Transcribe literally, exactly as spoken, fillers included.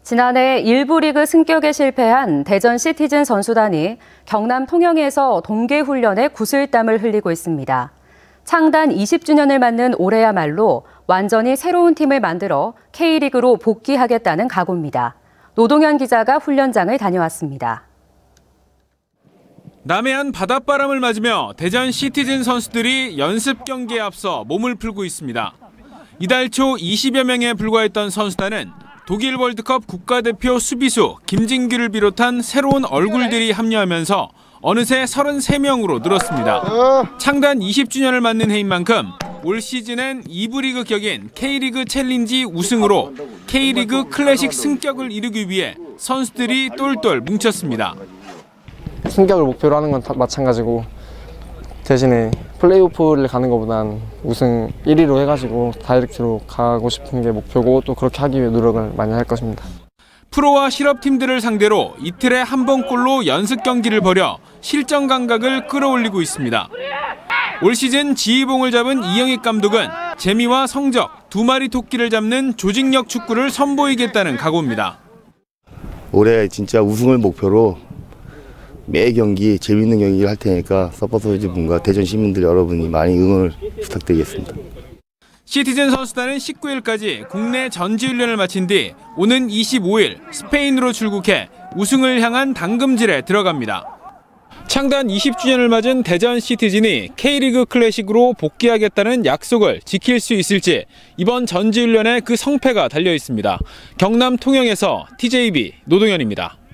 지난해 일부 리그 승격에 실패한 대전 시티즌 선수단이 경남 통영에서 동계훈련에 구슬땀을 흘리고 있습니다. 창단 이십 주년을 맞는 올해야말로 완전히 새로운 팀을 만들어 K리그로 복귀하겠다는 각오입니다. 노동현 기자가 훈련장을 다녀왔습니다. 남해안 바닷바람을 맞으며 대전 시티즌 선수들이 연습 경기에 앞서 몸을 풀고 있습니다. 이달 초 이십여 명에 불과했던 선수단은 독일 월드컵 국가대표 수비수 김진규를 비롯한 새로운 얼굴들이 합류하면서 어느새 서른세 명으로 늘었습니다. 창단 이십 주년을 맞는 해인 만큼 올 시즌엔 이 부 리그 격인 K리그 챌린지 우승으로 K리그 클래식 승격을 이루기 위해 선수들이 똘똘 뭉쳤습니다. 승격을 목표로 하는 건 다 마찬가지고 대신에 플레이오프를 가는 것보단 우승 일 위로 해가지고 다이렉트로 가고 싶은 게 목표고 또 그렇게 하기 위해 노력을 많이 할 것입니다. 프로와 실업팀들을 상대로 이틀에 한 번꼴로 연습 경기를 벌여 실전 감각을 끌어올리고 있습니다. 올 시즌 지휘봉을 잡은 이영익 감독은 재미와 성적, 두 마리 토끼를 잡는 조직력 축구를 선보이겠다는 각오입니다. 올해 진짜 우승을 목표로 매 경기 재밌는 경기를 할 테니까 서포터즈 분과 대전 시민들 여러분이 많이 응원을 부탁드리겠습니다. 시티즌 선수단은 십구 일까지 국내 전지훈련을 마친 뒤 오는 이십오 일 스페인으로 출국해 우승을 향한 당금질에 들어갑니다. 창단 이십 주년을 맞은 대전 시티즌이 K리그 클래식으로 복귀하겠다는 약속을 지킬 수 있을지 이번 전지훈련에 그 성패가 달려 있습니다. 경남 통영에서 티제이비 노동현입니다.